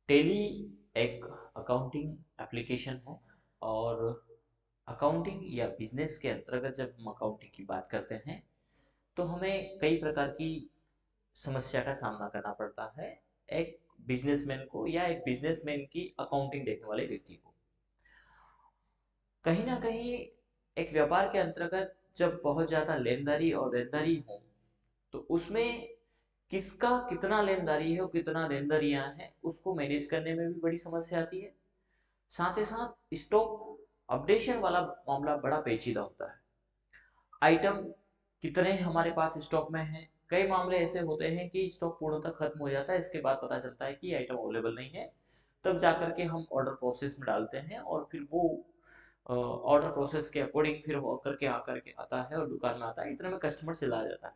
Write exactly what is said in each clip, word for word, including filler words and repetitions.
Tele एक accounting application है और अकाउंटिंग या बिजनेस के अंतर्गत जब हम अकाउंटिंग की बात करते हैं तो हमें कई प्रकार की समस्या का सामना करना पड़ता है एक बिजनेसमैन को या एक बिजनेसमैन की अकाउंटिंग देखने वाले व्यक्ति को। कहीं ना कहीं एक व्यापार के अंतर्गत जब बहुत ज़्यादा लेनदारी और देनदारी हो तो उसमें किसका कितना लेनदारी है और कितना देनदारियां हैं उसको मैनेज करने में भी बड़ी समस्या आती है। साथ ही साथ स्टॉक अपडेशन वाला मामला बड़ा पेचीदा होता है। आइटम कितने हमारे पास स्टॉक में है, कई मामले ऐसे होते हैं कि स्टॉक पूर्णतः खत्म हो जाता है, इसके बाद पता चलता है कि आइटम अवेलेबल नहीं है। तब जाकर के हम ऑर्डर प्रोसेस में डालते हैं और फिर वो ऑर्डर प्रोसेस के अकॉर्डिंग फिर वो करके आकर के आता है और दुकान में आता है, इतने में कस्टमर चला जाता है।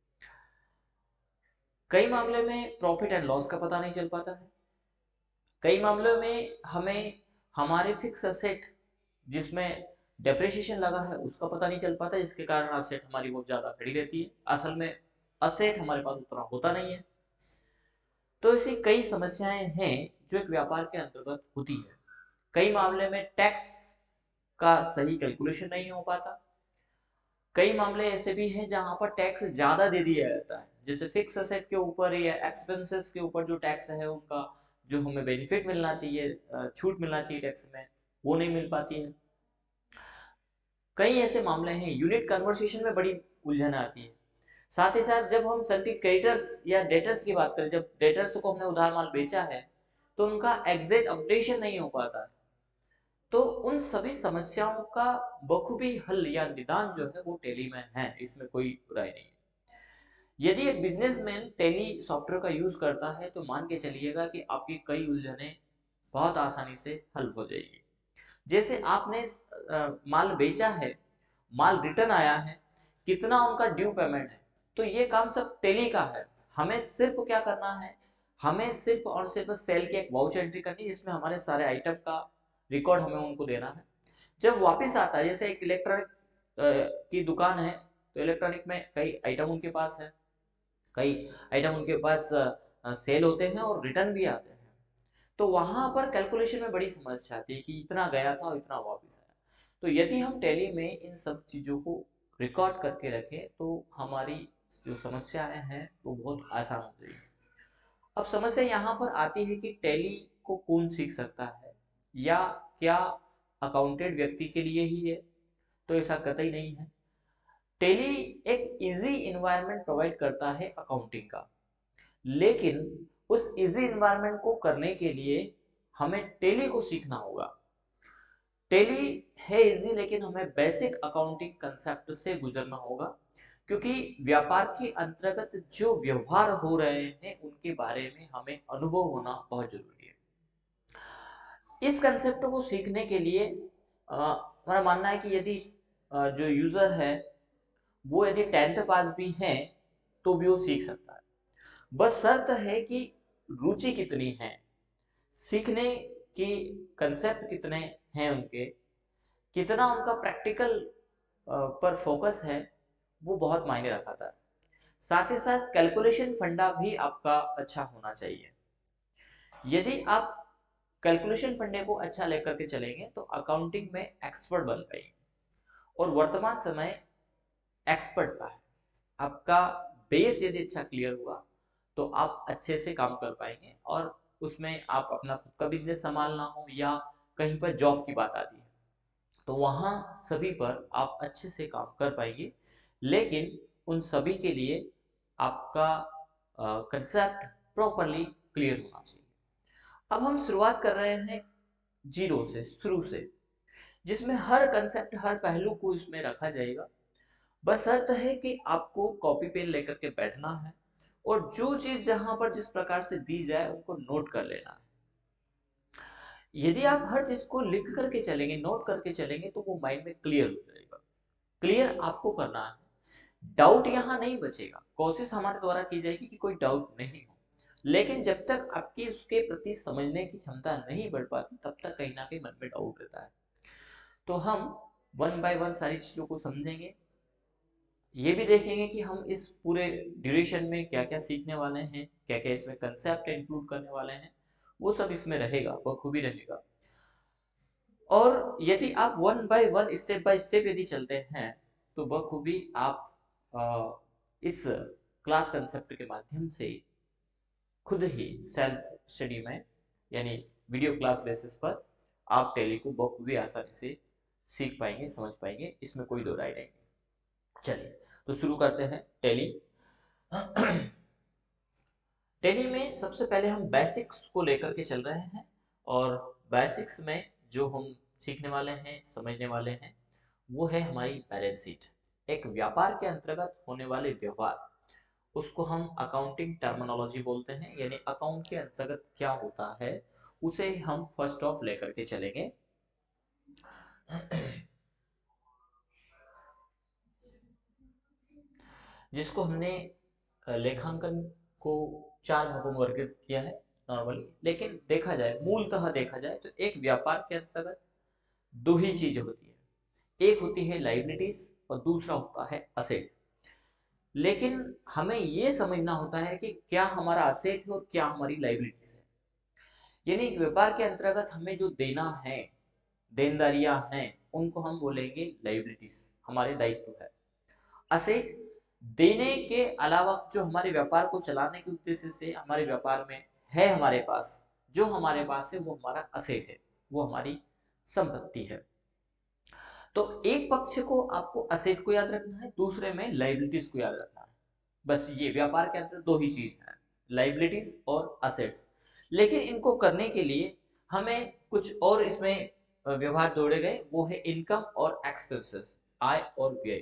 कई मामले में प्रॉफिट एंड लॉस का पता नहीं चल पाता है। कई मामलों में हमें हमारे फिक्स असेट जिसमें डेप्रिसिएशन लगा है उसका पता नहीं चल पाता, जिसके कारण असेट हमारी बहुत ज़्यादा खड़ी रहती है, असल में असेट हमारे पास उतना होता नहीं है। तो ऐसी कई समस्याएं हैं जो एक व्यापार के अंतर्गत होती है। कई मामले में टैक्स का सही कैलकुलेशन नहीं हो पाता। कई मामले ऐसे भी हैं जहां पर टैक्स ज़्यादा दे दिया जाता है, जैसे फिक्स असेट के ऊपर या एक्सपेंसेस के ऊपर जो टैक्स है उनका जो हमें बेनिफिट मिलना चाहिए, छूट मिलना चाहिए टैक्स में, वो नहीं मिल पाती है। कई ऐसे मामले हैं यूनिट कन्वर्सेशन में बड़ी उलझन आती है। साथ ही साथ जब हम सर्टिफिकेट क्रेडिटर्स या डेटर्स की बात करें, जब डेटर्स को हमने उधार माल बेचा है तो उनका एग्जैक्ट अपडेशन नहीं हो पाता है। तो उन सभी समस्याओं का बखूबी हल या निदान जो है वो टेली में है, इसमें कोई राय नहीं है। यदि एक बिजनेसमैन टेली सॉफ्टवेयर का यूज करता है तो मान के चलिएगा कि आपकी कई उलझनें बहुत आसानी से हल हो जाएगी। जैसे आपने अ, माल बेचा है, माल रिटर्न आया है, कितना उनका ड्यू पेमेंट है, तो ये काम सब टेली का है। हमें सिर्फ क्या करना है, हमें सिर्फ और सिर्फ सेल की एक वाउच एंट्री करनी है जिसमें हमारे सारे आइटम का रिकॉर्ड हमें उनको देना है। जब वापस आता है, जैसे एक इलेक्ट्रॉनिक की दुकान है तो इलेक्ट्रॉनिक में कई आइटम उनके पास है, कई आइटम उनके पास सेल होते हैं और रिटर्न भी आते हैं। तो वहां पर कैलकुलेशन में बड़ी समस्या आती है कि इतना गया था और इतना वापस आया। तो यदि हम टैली में इन सब चीज़ों को रिकॉर्ड करके रखें तो हमारी जो समस्याएं हैं वो बहुत आसान हो जाएगी। अब समस्या यहाँ पर आती है कि टैली को कौन सीख सकता है, या क्या अकाउंटेंट व्यक्ति के लिए ही है? तो ऐसा कतई नहीं है। टैली एक इजी इन्वायरमेंट प्रोवाइड करता है अकाउंटिंग का, लेकिन उस इजी इन्वायरमेंट को करने के लिए हमें टैली को सीखना होगा। टैली है इजी, लेकिन हमें बेसिक अकाउंटिंग कंसेप्ट से गुजरना होगा, क्योंकि व्यापार के अंतर्गत जो व्यवहार हो रहे हैं उनके बारे में हमें अनुभव होना बहुत जरूरी है। इस कंसेप्ट को सीखने के लिए अ, हमारा मानना है कि यदि अ, जो यूजर है वो यदि टेंथ पास भी है तो भी वो सीख सकता है। बस शर्त है कि रुचि कितनी है, सीखने की कंसेप्ट कितने हैं उनके, कितना उनका प्रैक्टिकल पर फोकस है, वो बहुत मायने रखाता है। साथ ही साथ कैलकुलेशन फंडा भी आपका अच्छा होना चाहिए। यदि आप कैलकुलेशन फंडे को अच्छा लेकर के चलेंगे तो अकाउंटिंग में एक्सपर्ट बन पाएंगे। और वर्तमान समय एक्सपर्ट का है, आपका बेस यदि अच्छा क्लियर हुआ तो आप अच्छे से काम कर पाएंगे, और उसमें आप अपना खुद का बिजनेस संभालना हो या कहीं पर जॉब की बात आती है तो वहाँ सभी पर आप अच्छे से काम कर पाएंगे। लेकिन उन सभी के लिए आपका कंसेप्ट प्रॉपरली क्लियर होना चाहिए। अब हम शुरुआत कर रहे हैं जीरो से, शुरू से, जिसमें हर कंसेप्ट हर पहलू को इसमें रखा जाएगा। बस शर्त है कि आपको कॉपी पेन लेकर के बैठना है और जो चीज जहां पर जिस प्रकार से दी जाए उनको नोट कर लेना है। यदि आप हर चीज को लिख करके चलेंगे, नोट करके चलेंगे, तो वो माइंड में क्लियर हो जाएगा। क्लियर आपको करना है, डाउट यहाँ नहीं बचेगा। कोशिश हमारे द्वारा की जाएगी कि कोई डाउट नहीं हो, लेकिन जब तक आपकी उसके प्रति समझने की क्षमता नहीं बढ़ पाती तब तक कहीं ना कहीं मन में डाउट रहता है। तो हम वन बाय वन सारी चीजों को समझेंगे, ये भी देखेंगे कि हम इस पूरे ड्यूरेशन में क्या क्या सीखने वाले हैं, क्या क्या इसमें कंसेप्ट इंक्लूड करने वाले हैं, वो सब इसमें रहेगा, बखूबी रहेगा। और यदि आप one by one step by step यदि चलते हैं तो बखूबी आप आ, इस क्लास कंसेप्ट के माध्यम से खुद ही सेल्फ स्टडी में यानी वीडियो क्लास बेसिस पर आप टैली को बखूबी आसानी से सीख पाएंगे, समझ पाएंगे, इसमें कोई दो राय नहीं। चलिए तो शुरू करते हैं टैली। टैली में सबसे पहले हम बेसिक्स को लेकर के चल रहे हैं, और बेसिक्स में जो हम सीखने वाले हैं, समझने वाले हैं, वो है हमारी बैलेंस शीट। एक व्यापार के अंतर्गत होने वाले व्यवहार, उसको हम अकाउंटिंग टर्मिनोलॉजी बोलते हैं, यानी अकाउंट के अंतर्गत क्या होता है उसे हम फर्स्ट ऑफ लेकर के चलेंगे। जिसको हमने लेखांकन को चार भागों में वर्गीकृत किया है नॉर्मली, लेकिन देखा जाए, मूलतः देखा जाए तो एक व्यापार के अंतर्गत दो ही चीजें होती है, एक होती है लाइबिलिटीज और दूसरा होता है असेट। लेकिन हमें यह समझना होता है कि क्या हमारा असेट है और क्या हमारी लाइबिलिटीज है। यानी एक व्यापार के अंतर्गत हमें जो देना है, देनदारियां हैं, उनको हम बोलेंगे लाइबिलिटीज, हमारे दायित्व है। असेट देने के अलावा जो हमारे व्यापार को चलाने के उद्देश्य से हमारे व्यापार में है, हमारे पास जो हमारे पास है वो हमारा असेट है, वो हमारी संपत्ति है। तो एक पक्ष को आपको असेट को याद रखना है, दूसरे में लाइबिलिटीज को याद रखना है। बस ये व्यापार के अंदर दो ही चीज है, लाइबिलिटीज और असेट्स। लेकिन इनको करने के लिए हमें कुछ और इसमें व्यवहार जोड़े गए, वो है इनकम और एक्सपेंसेस, आय और व्यय।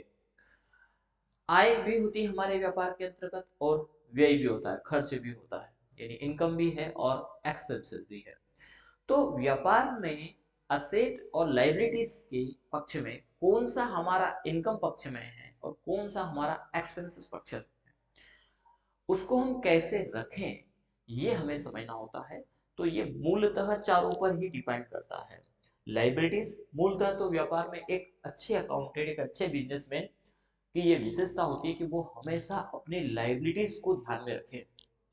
आय भी होती है हमारे व्यापार के अंतर्गत और व्यय भी होता है, खर्च भी होता है, यानी इनकम भी है और एक्सपेंसेस भी है। तो व्यापार में असेट और लाइबिलिटीज के पक्ष में कौन सा हमारा इनकम पक्ष में है और कौन सा हमारा एक्सपेंसेस पक्ष में है, उसको हम कैसे रखें, ये हमें समझना होता है। तो ये मूलतः चारों पर ही डिपेंड करता है। लाइबिलिटीज मूलतः तो व्यापार में एक अच्छे अकाउंटेंट, एक अच्छे बिजनेसमैन की ये विशेषता होती है कि वो हमेशा अपनी लाइबिलिटीज को ध्यान में रखे,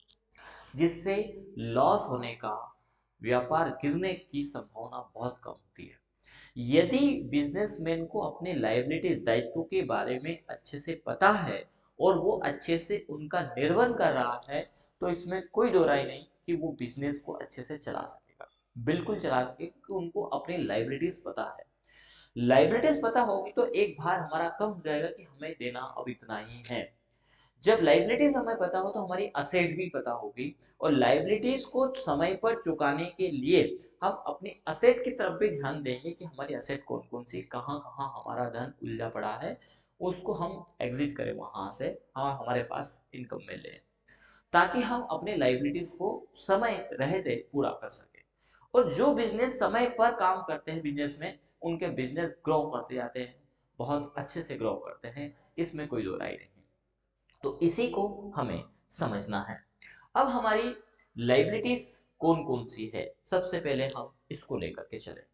जिससे लॉस होने का, व्यापार गिरने की संभावना बहुत कम होती है। यदि बिजनेसमैन को अपने लायबिलिटीज, दायित्व के बारे में अच्छे से पता है और वो अच्छे से उनका निर्वहन कर रहा है, तो इसमें कोई दो राय नहीं कि वो बिजनेस को अच्छे से चला सकेगा, बिल्कुल चला सकेगा, क्योंकि उनको अपनी लायबिलिटीज पता है। लायबिलिटीज पता होगी तो एक भार हमारा कम हो जाएगा कि हमें देना अब इतना ही है। जब लाइबिलिटीज हमें पता हो तो हमारी असेट भी पता होगी, और लाइबिलिटीज को समय पर चुकाने के लिए हम अपनी असेट की तरफ भी ध्यान देंगे कि हमारी असेट कौन कौन सी, कहाँ कहाँ हमारा धन उलझा पड़ा है, उसको हम एग्जिट करें वहां से, हाँ हमारे पास इनकम मिले, ताकि हम अपने लाइबिलिटीज को समय रहते पूरा कर सके। और जो बिजनेस समय पर काम करते हैं बिजनेस में, उनके बिजनेस ग्रो करते जाते हैं, बहुत अच्छे से ग्रो करते हैं, इसमें कोई दो राय नहीं। तो इसी को हमें समझना है। अब हमारी लाइबिलिटीज कौन कौन सी है, सबसे पहले हम इसको लेकर के चले।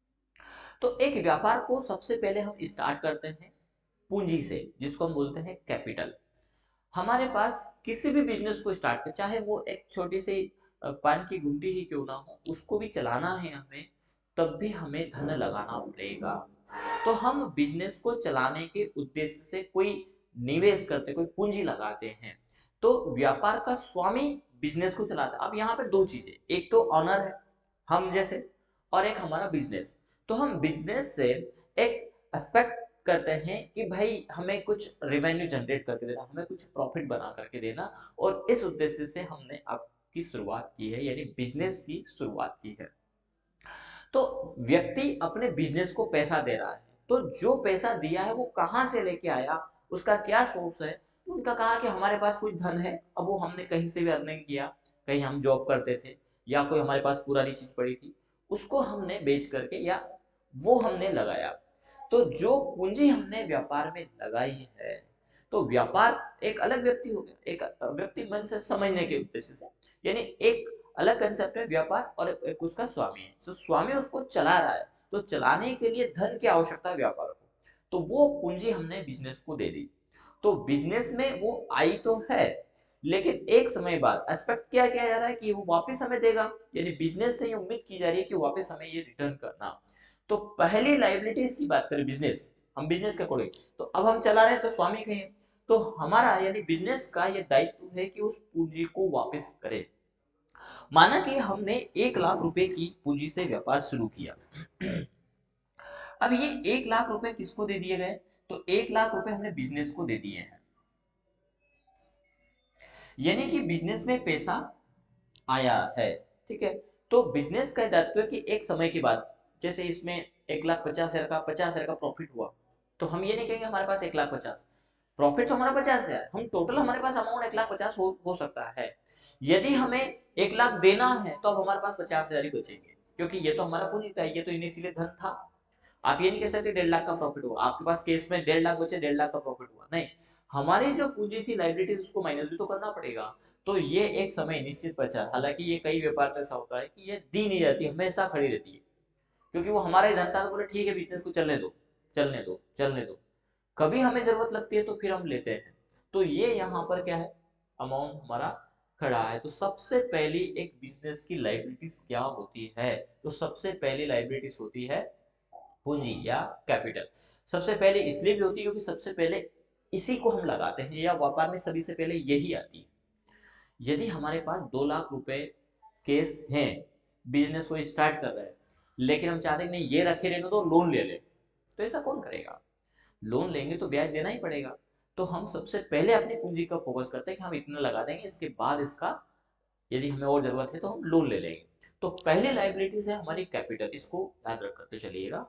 तो एक व्यापार को सबसे पहले हम स्टार्ट करते हैं पूंजी से, जिसको हम बोलते हैं कैपिटल। हमारे पास किसी भी बिजनेस को स्टार्ट कर, चाहे वो एक छोटी सी पान की गुमटी ही क्यों ना हो, उसको भी चलाना है हमें, तब भी हमें धन लगाना पड़ेगा। तो हम बिजनेस को चलाने के उद्देश्य से कोई निवेश करते, कोई पूंजी लगाते हैं। तो व्यापार का स्वामी बिजनेस को चलाता है। अब यहाँ पे दो चीजें, एक तो ऑनर है हम जैसे, और एक हमारा बिजनेस। तो हम बिजनेस से एक एक्सपेक्ट करते हैं कि भाई हमें कुछ रेवेन्यू जनरेट करके देना, हमें कुछ प्रॉफिट बना करके देना, और इस उद्देश्य से हमने आपकी शुरुआत की है, यानी बिजनेस की शुरुआत की है। तो व्यक्ति अपने बिजनेस को पैसा दे रहा है, तो जो पैसा दिया है वो कहाँ से लेके आया, उसका क्या सोर्स है। तो उनका कहा कि हमारे पास कुछ धन है, अब वो हमने कहीं से भी अर्निंग किया, कहीं हम जॉब करते थे या कोई हमारे पास पुरानी चीज पड़ी थी, उसको हमने बेच करके या वो हमने लगाया। तो जो पूंजी हमने व्यापार में लगाई है, तो व्यापार एक अलग व्यक्ति हो गया, एक व्यक्ति मन से समझने के उद्देश्य से, यानी एक अलग कंसेप्ट है व्यापार, और एक उसका स्वामी है। तो स्वामी उसको चला रहा है, तो चलाने के लिए धन की आवश्यकता है व्यापार को, तो वो पूंजी हमने बिजनेस को दे दी। तो बिजनेस में वो आई तो है, लेकिन एक समय बाद एक्सपेक्ट क्या किया जा रहा है कि वो वापस हमें देगा, यानी बिजनेस से ये उम्मीद की जा रही है कि वापस हमें ये रिटर्न करना। तो पहली लाइबिलिटीज की बात करें, बिजनेस, हम बिजनेस के अकॉर्डिंग, तो अब हम चला रहे हैं तो स्वामी कहें, तो हमारा यानी बिजनेस का ये दायित्व है कि उस पूंजी को वापस करे। माना कि हमने एक लाख रुपए की पूंजी से व्यापार शुरू किया। अब ये एक लाख रुपए किसको दे दिए गए, तो एक लाख रुपए हमने बिजनेस को दे दिए हैं, यानी कि बिजनेस में पैसा आया है। ठीक है, तो बिजनेस का दायित्व है कि एक समय के बाद, जैसे इसमें एक लाख पचास हजार का पचास हजार का प्रॉफिट हुआ, तो हम ये नहीं कहेंगे हमारे पास एक लाख पचास, प्रॉफिट तो हमारा पचास हजार, हम टोटल हमारे पास अमाउंट एक लाख पचास हो, हो सकता है। यदि हमें एक लाख देना है तो अब हमारे पास पचास हजार ही बचेंगे, क्योंकि ये तो हमारा पूंजी था, ये तो इनिशियली धन था। आप ये नहीं कह सकते डेढ़ लाख का प्रॉफिट हुआ, आपके पास केस में डेढ़ लाख बचे, डेढ़ लाख का प्रॉफिट हुआ, नहीं, हमारी जो पूंजी थी लाइबिलिटीज उसको माइनस भी तो करना पड़ेगा। तो ये एक समय निश्चित बचा, हालांकि ये कई व्यापार में ऐसा होता है कि ये दी नहीं जाती, हमेशा खड़ी रहती है, क्योंकि वो हमारा ही धन था, तो बोले ठीक है बिजनेस को चलने दो, चलने दो, चलने दो, कभी हमें जरूरत लगती है तो फिर हम लेते हैं। तो ये यहाँ पर क्या है, अमाउंट हमारा खड़ा है। तो सबसे पहली एक बिजनेस की लाइबिलिटीज क्या होती है, तो सबसे पहली लाइबिलिटीज होती है पूंजी या कैपिटल। सबसे पहले इसलिए भी होती है क्योंकि सबसे पहले इसी को हम लगाते हैं, या व्यापार में सभी से पहले यही आती है। यदि हमारे पास दो लाख रुपए केस हैं, बिजनेस को स्टार्ट कर रहे हैं, लेकिन हम चाहते हैं नहीं ये रखे रहने दो, लोन ले ले, तो ऐसा कौन करेगा, लोन लेंगे तो ब्याज देना ही पड़ेगा। तो हम सबसे पहले अपनी पूंजी का फोकस करते हैं कि हम इतना लगा देंगे, इसके बाद इसका यदि हमें और जरूरत है तो हम लोन ले लेंगे। तो पहली लाइबिलिटीज है हमारी कैपिटल, इसको याद रख करते चलिएगा,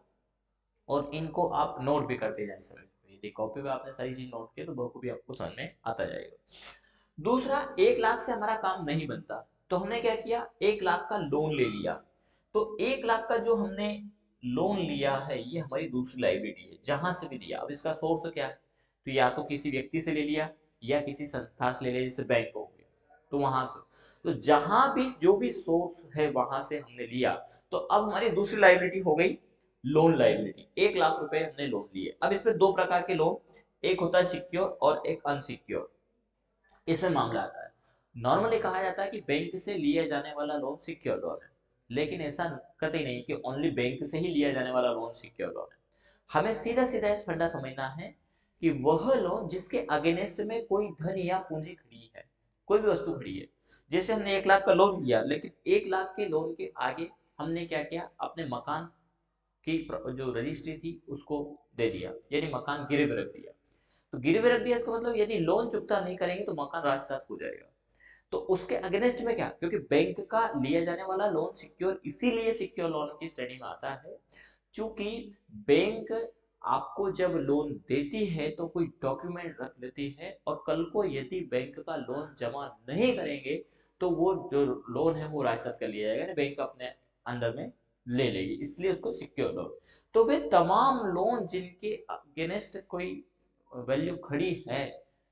और इनको आप नोट भी करते जाए सर, यदि कॉपी में आपने सारी चीज नोट की तो बखूबी आपको समझ में आता जाएगा। दूसरा, एक लाख से हमारा काम नहीं बनता, तो हमने क्या किया, एक लाख का लोन ले लिया। तो एक लाख का जो हमने लोन लिया है ये हमारी दूसरी लाइबिलिटी है, जहां से भी लिया। अब इसका सोर्स क्या है, तो या तो किसी व्यक्ति से ले लिया या किसी संस्था से ले लिया, जैसे बैंक हो गया, तो वहां से, तो जहां भी जो भी सोर्स है वहां से हमने लिया, तो अब हमारी दूसरी लाइबिलिटी हो गई लोन लाइबिलिटी। एक लाख रुपए हमने लोन लिए। अब इसमें दो प्रकार के लोन, एक होता है सिक्योर और एक अनसिक्योर, इसमें मामला आता है। नॉर्मली कहा जाता है कि बैंक से लिया जाने वाला लोन सिक्योर लोन है, लेकिन ऐसा कतई नहीं कि ओनली बैंक से ही लिया जाने वाला लोन सिक्योर लोन है। हमें सीधा सीधा इस फंडा समझना है कि वह लोन जिसके अगेंस्ट में कोई धन या पूंजी खड़ी है, कोई भी वस्तु खड़ी है। जैसे हमने एक लाख का लोन लिया, लेकिन एक लाख के लोन के आगे हमने क्या किया, अपने मकान की जो रजिस्ट्री थी उसको दे दिया, यानी मकान गिरवी रख दिया। तो गिरवी रख दिया इसका मतलब यदि लोन चुकता नहीं करेंगे तो मकान राजसात हो जाएगा। तो उसके अगेंस्ट में क्या, क्योंकि बैंक का लिया जाने वाला लोन सिक्योर इसीलिए सिक्योर लोन की श्रेणी में आता है, चूंकि बैंक आपको जब लोन देती है तो कोई डॉक्यूमेंट रख लेती है, और कल को यदि बैंक का लोन जमा नहीं करेंगे तो वो जो लोन है वो राजसात कर लिया जाएगा, बैंक अपने अंडर में ले लेगी, इसलिए उसको सिक्योर लोन। तो वे तमाम लोन जिनके अगेंस्ट कोई वैल्यू खड़ी है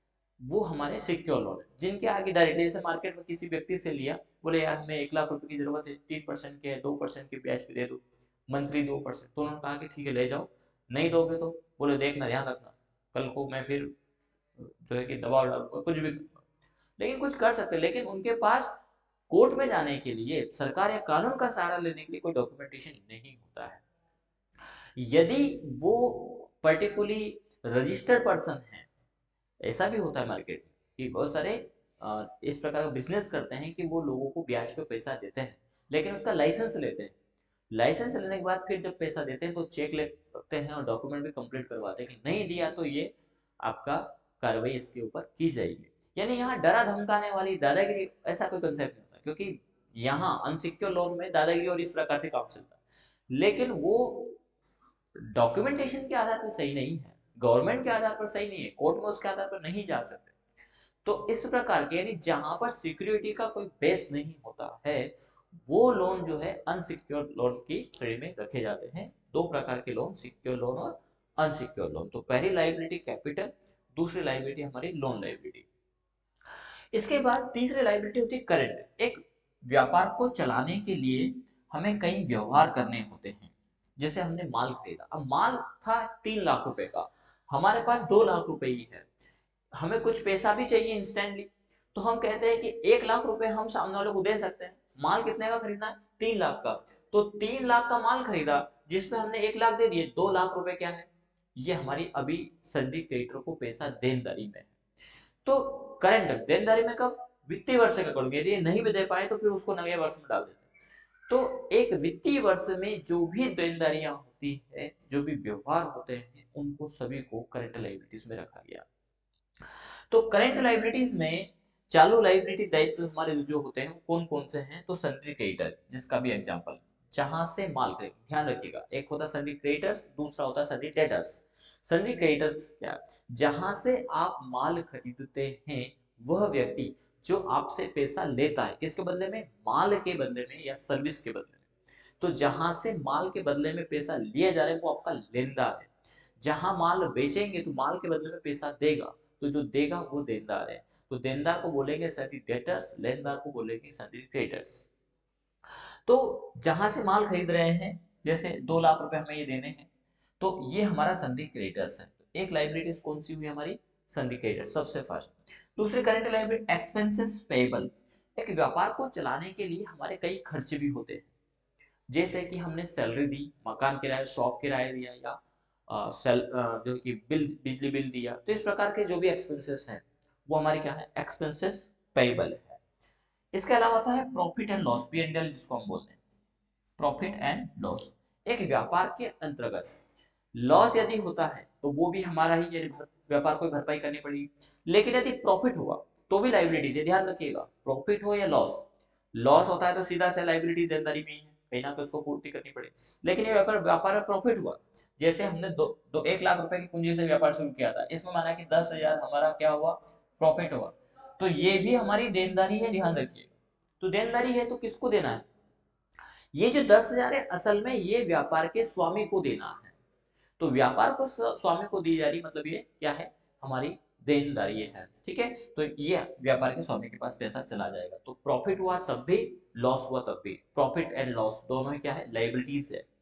वो हमारे सिक्योर लोन है, जिनके आगे डायरेक्टली, जैसे मार्केट में किसी व्यक्ति से लिया, बोले यार हमें एक लाख रुपए की जरूरत है, तीन परसेंट के है, दो परसेंट के ब्याज पे दे दो, मंथली दो परसेंट, तो उन्होंने कहा कि ठीक है ले जाओ, नहीं दोगे तो बोले देखना ध्यान रखना, कल को मैं फिर जो है कि दबाव डालूंगा, कुछ भी करूंगा। लेकिन कुछ कर सकते, लेकिन उनके पास कोर्ट में जाने के लिए, सरकार या कानून का सहारा लेने के लिए कोई डॉक्यूमेंटेशन नहीं होता है। यदि वो पर्टिकुलरली रजिस्टर्ड पर्सन है, ऐसा भी होता है मार्केट में कि बहुत सारे अ, इस प्रकार का बिजनेस करते हैं कि वो लोगों को ब्याज पे पैसा देते हैं, लेकिन उसका लाइसेंस लेते हैं, लाइसेंस लेने के बाद फिर जब पैसा देते हैं तो चेक लेते हैं और डॉक्यूमेंट भी कंप्लीट करवाते हैं कि नहीं दिया तो ये आपका कार्रवाई इसके ऊपर की जाएगी। यानी यहाँ डरा धमकाने वाली दादागिरी ऐसा कोई कंसेप्ट नहीं होता, क्योंकि यहाँ अनसिक्योर लोन में दादागिरी और इस प्रकार से काम चलता है, लेकिन वो डॉक्यूमेंटेशन के आधार पर सही नहीं है, गवर्नमेंट के आधार पर सही नहीं है, कोर्ट में उसके आधार पर नहीं जा सकते। तो इस प्रकार के, यानी जहां पर सिक्योरिटी का कोई बेस नहीं होता है, वो लोन जो है अनसिक्योर लोन की श्रेणी में रखे जाते हैं। दो प्रकार के लोन, सिक्योर लोन और अनसिक्योर लोन। तो पहली लाइबिलिटी कैपिटल, दूसरी लाइबिलिटी हमारी लोन लाइबिलिटी। इसके बाद तीसरी लाइबिलिटी होती है करंट। एक व्यापार को चलाने के लिए हमें कई व्यवहार करने होते हैं। जैसे हमने माल खरीदा, अब माल था तीन लाख रुपए का, हमारे पास दो लाख रुपए ही है, हमें कुछ पैसा भी चाहिए इंस्टेंटली, तो तो हम कहते हैं कि एक लाख रुपए हम सामने वाले को दे सकते हैं। माल कितने का खरीदना है? तीन लाख का। तो तीन लाख का माल खरीदा जिसमें हमने एक लाख दे दिए, दो लाख रुपए क्या है? ये हमारी अभी सनदी क्रेडिटर को पैसा देनदारी में है। तो करंट देनदारी में कब? वित्तीय वर्ष का करूंगे। यदि नहीं भी दे पाए तो फिर उसको नए वर्ष में डाल देते हैं। तो एक वित्तीय वर्ष में जो भी देनदारियां होती है, जो भी व्यवहार होते हैं, उनको सभी को करंट लायबिलिटीज में रखा गया। तो करंट लायबिलिटीज में चालू लायबिलिटी दायित्व हमारे जो होते हैं कौन कौन से हैं? तो सन्ड्री क्रेडिटर, जिसका भी एग्जांपल, जहां से माल खरीद, ध्यान रखिएगा, एक होता है सन्ड्री क्रेडिटर्स, दूसरा होता है सन्ड्री डेटर्स। सन्ड्री क्रेडिटर्स क्या? जहां से आप माल खरीदते हैं, वह व्यक्ति जो आपसे पैसा लेता है, किसके बदले में? माल के बदले में या सर्विस के बदले में। तो जहां से माल के बदले में पैसा लिया जा रहा है वो आपका लेनदार है। जहां माल बेचेंगे तो माल के बदले में पैसा देगा, तो जो देगा वो देनदार है। तो देनदार को बोलेंगे सन्ड्री डेटर्स, लेनदार को बोलेंगे सन्ड्री क्रेडिटर्स। तो जहां से माल खरीद रहे हैं, जैसे दो लाख रुपए हमें ये देने हैं, तो ये हमारा सन्ड्री क्रेडिटर्स है। तो एक लायबिलिटीज कौन सी हुई हमारी? सन्ड्री क्रेडिटर्स सबसे फर्स्ट। दूसरी करंट लायबिलिटी एक्सपेंसेस पेएबल। एक व्यापार को चलाने के लिए हमारे कई खर्च भी होते हैं, जैसे कि हमने सैलरी दी, मकान किराया, शॉप किराया दिया, या आ, सेल आ, जो कि बिल, बिजली बिल दिया। तो इस प्रकार के जो भी एक्सपेंसेस हैं वो हमारे क्या है? एक्सपेंसेस पेएबल है। इसके अलावा होता है profit and loss, P and L जिसको हम बोलते हैं, प्रॉफिट एंड लॉस। एक व्यापार के अंतर्गत लॉस यदि होता है तो वो भी हमारा ही, यदि व्यापार को भरपाई करनी पड़ेगी। लेकिन यदि प्रॉफिट हुआ तो भी लायबिलिटीज है, ध्यान रखिएगा, प्रॉफिट हो या लॉस। लॉस होता है तो सीधा से लायबिलिटी देनदारी में ही है, कहीं ना कहीं उसको पूर्ति करनी पड़ेगी। लेकिन ये व्यापार व्यापार में प्रॉफिट हुआ, जैसे हमने दो, दो एक लाख रुपए की पूंजी से व्यापार शुरू किया था, इसमें माना कि दस हजार हमारा क्या हुआ? प्रॉफिट हुआ, तो ये भी हमारी देनदारी है, ध्यान रखिएगा। तो देनदारी है तो किसको देना है? ये जो दस हजार है असल में ये व्यापार के स्वामी को देना है। तो व्यापार को स्वामी को दी जा रही, मतलब ये क्या है? हमारी देनदारी है, ठीक है। तो ये व्यापार के स्वामी के पास पैसा चला जाएगा। तो प्रॉफिट हुआ तब भी, लॉस हुआ तब भी, प्रॉफिट एंड लॉस दोनों ही क्या है? लायबिलिटीज है।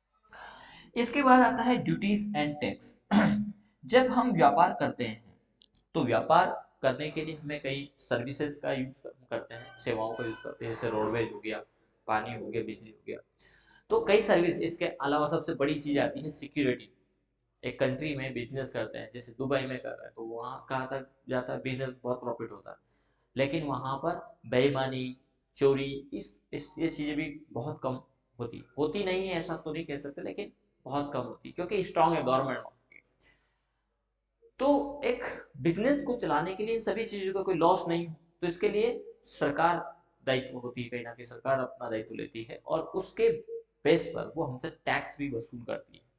इसके बाद आता है ड्यूटीज एंड टैक्स। जब हम व्यापार करते हैं तो व्यापार करने के लिए हमें कई सर्विसेज का यूज करते हैं, सेवाओं का यूज करते हैं, जैसे रोडवेज हो गया, पानी हो गया, बिजली हो गया। तो कई सर्विस, इसके अलावा सबसे बड़ी चीज आती है सिक्योरिटी। एक कंट्री में बिजनेस करते हैं, जैसे दुबई में कर रहे हैं, तो वहाँ कहाँ तक जाता है? बिजनेस बहुत प्रॉफिट होता है, लेकिन वहाँ पर बेईमानी, चोरी, इस, इस ये चीजें भी बहुत कम होती होती नहीं है, ऐसा तो नहीं कह सकते, लेकिन बहुत कम होती, क्योंकि स्ट्रांग है गवर्नमेंट। तो एक बिजनेस को चलाने के लिए इन सभी चीजों का कोई लॉस नहीं हो, तो इसके लिए सरकार दायित्व होती है, कहीं ना कहीं सरकार अपना दायित्व लेती है, और उसके बेस पर वो हमसे टैक्स भी वसूल करती है।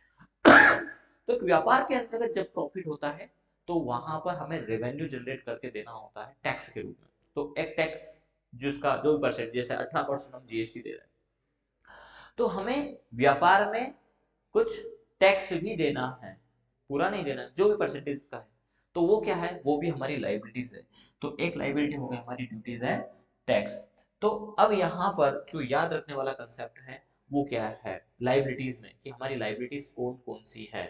तो एक व्यापार के अंतर्गत जब प्रॉफिट होता है तो वहां पर हमें रेवेन्यू जनरेट करके देना होता है टैक्स के रूप में। तो एक टैक्स जिसका जो भी परसेंट, जैसे अठारह परसेंट हम जीएसटी दे रहे हैं, तो हमें व्यापार में कुछ टैक्स भी देना है, पूरा नहीं देना, जो भी परसेंटेज का है। तो वो क्या है? वो भी हमारी लायबिलिटीज है। तो एक लायबिलिटी हो गई हमारी ड्यूटीज है, टैक्स। तो अब यहाँ पर जो याद रखने वाला कंसेप्ट है वो क्या है लायबिलिटीज में, कि हमारी लायबिलिटीज कौन कौन सी है।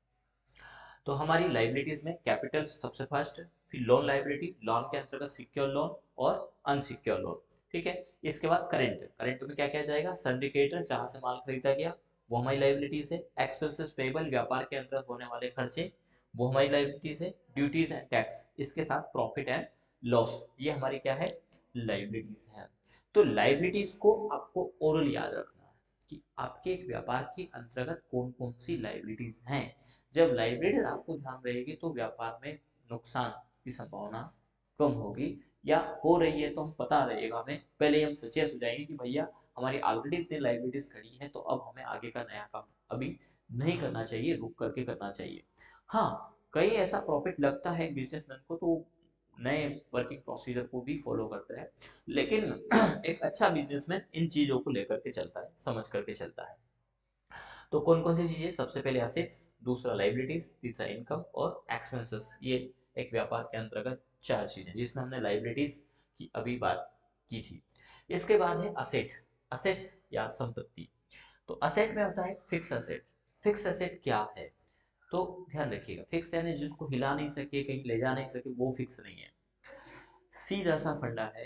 तो हमारी लायबिलिटीज में कैपिटल सबसे फर्स्ट, फिर लोन लायबिलिटी, लोन के अंतर्गत सिक्योर लोन और अनसिक्योर लोन, ठीक है। इसके बाद करेंट, करेंट में क्या क्या जाएगा? सिंडिकेटर, जहां से माल खरीदा गया, वो हमारी लायबिलिटीज है। एक्सपेंसेस पेएबल, व्यापार के अंतर्गत होने वाले खर्चे, वो हमारी लायबिलिटीज है। ड्यूटीज एंड टैक्स, इसके साथ प्रॉफिट एंड लॉस, ये हमारी क्या है? लायबिलिटीज है। तो लायबिलिटीज को आपको ओरल याद रखना है कि आपके एक व्यापार के अंतर्गत कौन कौन सी लायबिलिटीज हैं। जब लायबिलिटीज आपको ध्यान रहेगी तो व्यापार में नुकसान की संभावना कम होगी, या हो रही है तो हम पता रहेगा हमें, पहले हम सचेत हो जाएंगे कि भैया हमारी ऑलरेडी इतनी लायबिलिटीज खड़ी है, तो अब हमें आगे का नया काम अभी नहीं करना चाहिए, रुक करके करना चाहिए। हाँ, कहीं ऐसा प्रॉफिट लगता है बिजनेसमैन को तो नए वर्किंग प्रोसीजर को भी फॉलो करता है, लेकिन एक अच्छा बिजनेसमैन इन चीजों को लेकर के चलता है, समझ करके चलता है। तो कौन कौन सी चीजें? सबसे पहले असेट्स, दूसरा लायबिलिटीज, तीसरा इनकम और एक्सपेंसेस। ये एक व्यापार के अंतर्गत चार चीजें, जिसमें हमने लायबिलिटीज की अभी बात की थी। इसके बाद है असेट, असेट्स या संपत्ति। तो असेट में होता है फिक्स असेट। फिक्स असेट क्या है? तो ध्यान रखिएगा, फिक्स यानी जिसको हिला नहीं सके, कहीं ले जा नहीं सके, वो फिक्स नहीं है। सीधा सा फंडा है,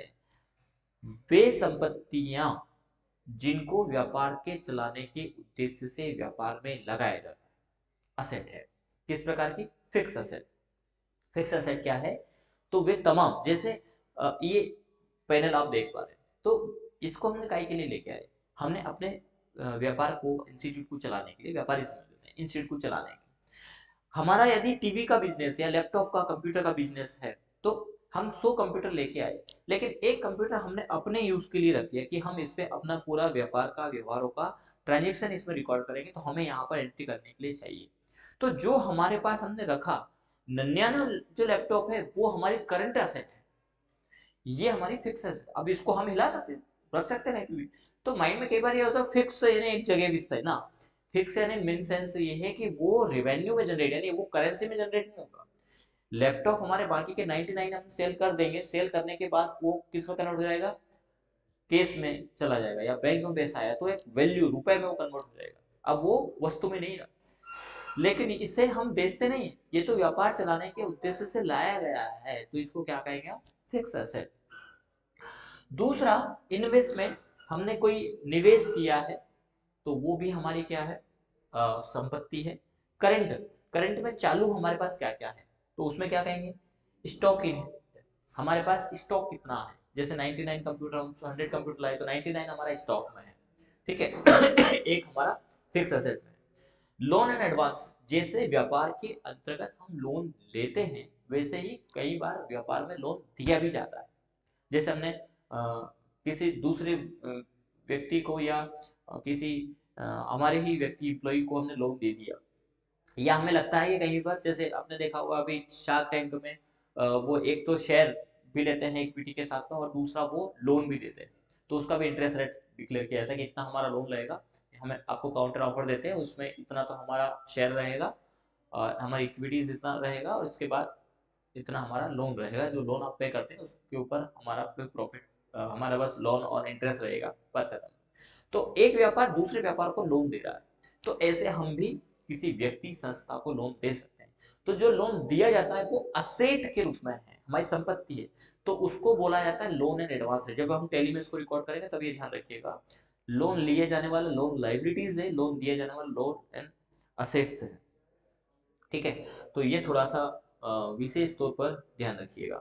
वे संपत्तियां जिनको व्यापार के चलाने के उद्देश्य से व्यापार में लगाया जाता है, असेट है। किस प्रकार की? Fix asset. फिक्स असेट क्या है? तो वे तमाम, जैसे अ, ये पैनल आप देख पा रहे हैं, तो इसको हमने काहे के लिए लेके आए? हमने अपने अ, व्यापार को, इंस्टीट्यूट को चलाने के लिए, व्यापारी समझ लेते हैं, इंस्टीट्यूट को चलाने के लिए। हमारा यदि टीवी का बिजनेस या लैपटॉप का, कंप्यूटर का बिजनेस है, तो हम सौ कंप्यूटर लेके आए, लेकिन एक कंप्यूटर हमने अपने यूज के लिए रख लिया कि हम इस पे अपना पूरा व्यापार का, व्यवहारों का ट्रांजेक्शन इसमें रिकॉर्ड करेंगे, तो हमें यहाँ पर एंट्री करने के लिए चाहिए। तो जो हमारे पास हमने रखा निन्यानवे जो लैपटॉप है, वो हमारी करंट असेट है, ये हमारी फिक्स असेट। अब इसको हम हिला सकते हैं, रख सकते हैं कहीं भी। तो माइंड में कई बार ये होता है फिक्स यानी एक जगह बिकता है ना। फिक्स यानी मेन सेंस ये है कि वो रेवेन्यू में जनरेट, यानी वो करेंसी में जनरेट नहीं होगा। लैपटॉप हमारे बाकी के निन्यानवे हम सेल कर देंगे, सेल करने के बाद वो किस में कन्वर्ट हो जाएगा? केस में चला जाएगा, या बैंक में पैसा आया तो एक वैल्यू रुपए में वो कन्वर्ट हो जाएगा। अब वो वस्तु में नहीं रहा, लेकिन इसे हम बेचते नहीं है, ये तो व्यापार चलाने के उद्देश्य से लाया गया है, तो इसको क्या कहेंगे? Fix asset. दूसरा, इन्वेस्टमेंट, हमने कोई निवेश किया है, तो वो भी हमारी क्या है? अ, संपत्ति है। करंट, करंट में चालू हमारे पास क्या क्या है, तो उसमें क्या कहेंगे? स्टॉक इन है, हमारे पास स्टॉक कितना है? जैसे निन्यानवे कंप्यूटर, हम सौ कंप्यूटर लाए तो निन्यानवे हमारा स्टॉक में है, ठीक है। एक हमारा फिक्स एसेट में। लोन एंड एडवांस, जैसे व्यापार के अंतर्गत हम लोन लेते हैं, वैसे ही कई बार व्यापार में लोन दिया भी जाता है। जैसे हमने अ, किसी दूसरे अ, व्यक्ति को, या अ, किसी अ, हमारे ही व्यक्ति एम्प्लॉय को हमने लोन दे दिया, या हमें लगता है कि कहीं पर, जैसे आपने देखा होगा अभी शार्क टैंक में, अ, वो एक तो शेयर भी लेते हैं इक्विटी के साथ में, और दूसरा वो लोन भी देते हैं। तो उसका भी इंटरेस्ट रेट डिक्लेयर किया जाता है कि इतना हमारा लोन रहेगा, हमें आपको काउंटर ऑफर देते हैं, उसमें इतना तो हमारा शेयर रहेगा, और हमारी इक्विटीज इतना रहेगा, और उसके बाद इतना हमारा लोन रहेगा। जो लोन आप पे करते हैं उसके ऊपर हमारा प्रॉफिट, हमारा बस लोन और इंटरेस्ट रहेगा, बात खत्म। तो एक व्यापार दूसरे व्यापार को लोन दे रहा है, तो ऐसे हम भी किसी व्यक्ति, संस्था को लोन दे सकते हैं। तो जो लोन दिया जाता है वो असेट के रूप में है, हमारी संपत्ति है, तो उसको बोला जाता है लोन एंड एडवांस है। जब हम टेली में इसको रिकॉर्ड करेंगे तब ये ध्यान रखिएगा, लोन लिए जाने वाला लोन लाइबिलिटीज है, लोन दिया जाने वाला लोन एंड असेट्स है, ठीक है। तो ये थोड़ा सा अ, विशेष तौर पर ध्यान रखिएगा।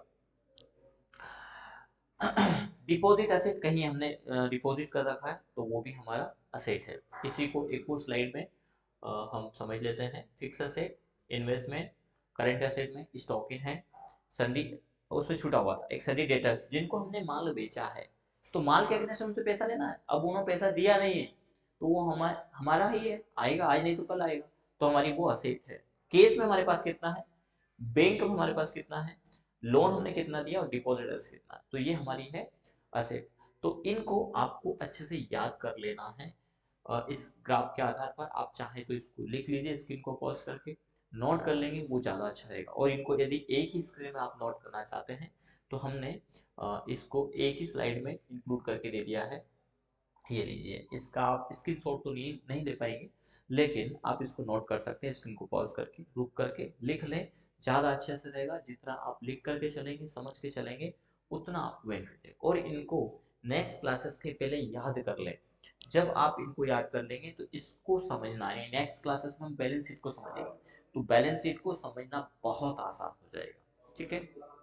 डिपॉजिट असेट, कहीं हमने डिपॉजिट कर रखा है तो वो भी हमारा असेट है। इसी को एक और स्लाइड में अ, हम समझ लेते हैं। Fix asset, investment, current asset में स्टॉक इन है, सन्डी, उसमें छूटा हुआ था एक सन्डी डेटर्स, जिनको हमने माल बेचा है, तो माल के अगेंस्ट हमसे पैसा लेना है। अब उन्होंने पैसा दिया नहीं है, तो वो हमारा हमारा ही है, आएगा आज नहीं तो कल आएगा, तो हमारी वो असेट है। केस में हमारे पास कितना है, बैंक में हमारे पास कितना है, लोन हमने कितना दिया, और डिपॉजिट कितना, तो ये हमारी है असेट। तो इनको आपको अच्छे से याद कर लेना है। अ, इस ग्राफ के आधार पर आप चाहे तो इसको लिख लीजिए, स्क्रीन को पॉज करके नोट कर लेंगे, वो ज़्यादा अच्छा रहेगा। और इनको यदि एक ही स्क्रीन में आप नोट करना चाहते हैं, तो हमने अ, इसको एक ही स्लाइड में इंक्लूड करके दे दिया है। ये लीजिए, इसका आप स्क्रीन शॉट तो नहीं नहीं दे पाएंगे, लेकिन आप इसको नोट कर सकते हैं, स्क्रीन को पॉज करके रुक करके लिख लें, ज़्यादा अच्छे से रहेगा। जितना आप लिख करके चलेंगे, समझ के चलेंगे, उतना आपको बेनिफिट है। और इनको नेक्स्ट क्लासेस के पहले याद कर लें। जब आप इनको याद कर लेंगे तो इसको समझना है, नेक्स्ट क्लासेस में हम बैलेंस शीट को समझेंगे, तो बैलेंस शीट को समझना बहुत आसान हो जाएगा, ठीक है।